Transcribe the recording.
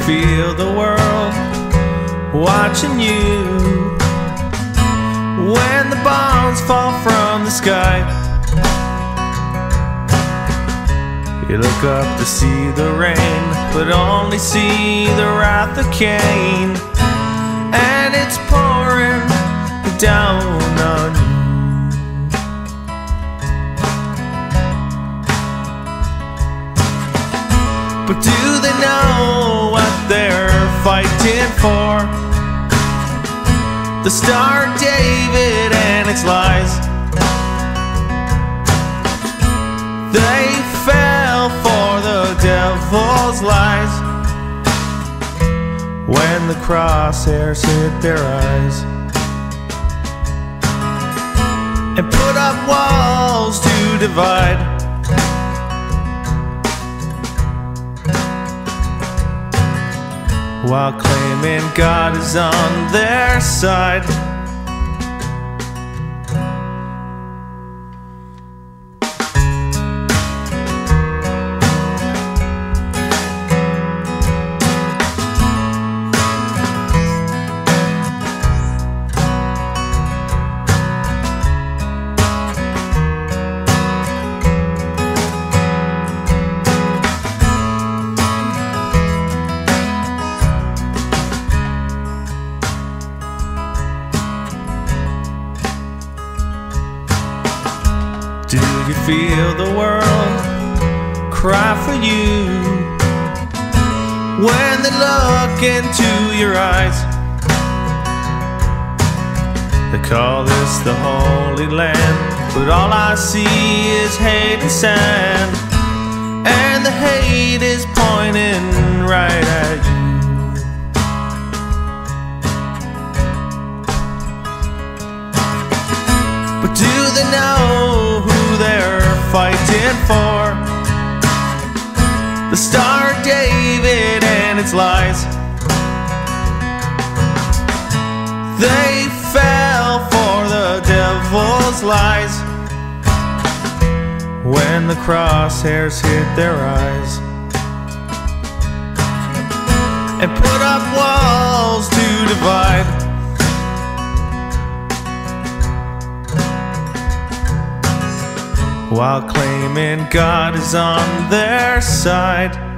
feel the world watching you when the bombs fall from the sky? You look up to see the rain, but only see the wrath of Cain, and it's pouring down on you. But do they know what they're fighting for? The Star of David and its lies. They fell for the devil's lies when the crosshairs hit their eyes, and put up walls to divide. While claiming God is on their side. Do you feel the world cry for you when they look into your eyes? They call this the Holy Land, but all I see is hate and sand, and the hate is pointing right at you. But do they know who they're fighting for? The Star of David and its lies. They fell for the devil's lies when the crosshairs hit their eyes, and put up walls to divide. While claiming God is on their side.